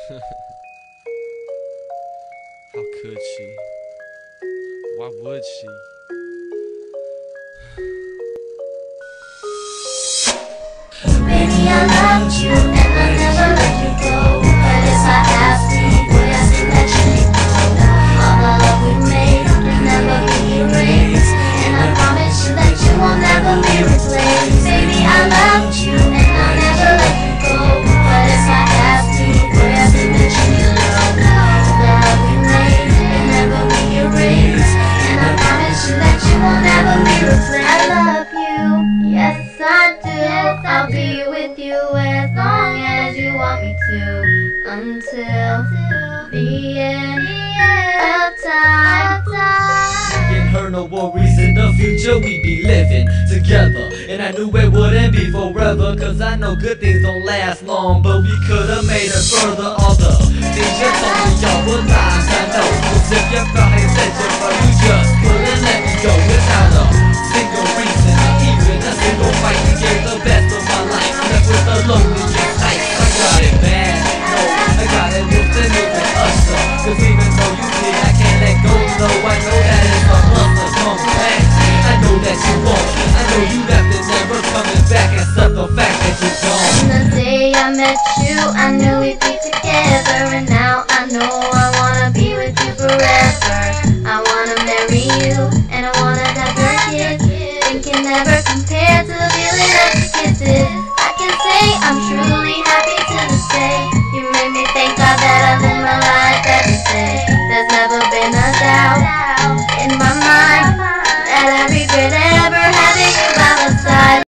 How could she? Why would she? Baby, I loved you and I never let you go. But if I have to, boy, I still let you go. All the love we made will never be erased, and I promise you that you will never be replaced. Baby, I loved you and I never let you go. But if I have to, boy, I still let you go. All the love we made will never be erased, and I promise you that you will never be replaced. I love you, yes I do. I'll be with you as long as you want me to, until the end of time. Getting her no worries in the future, we be living together. And I knew it wouldn't be forever, cause I know good things don't last long, but we could've made it further. All the things you told me, y'all were lies, I know. Cause if you felt like said you just couldn't let me go without a single reason, or even a single fight. You gave the best of my life, left with the loneliest night. I got it bad, no, I got it with the new Usher. Cause even though you did, I can't let go, no, I know that it's a hustler come back. I know that you won't, I know you left and never coming back, except the fact that you're gone. From the day I met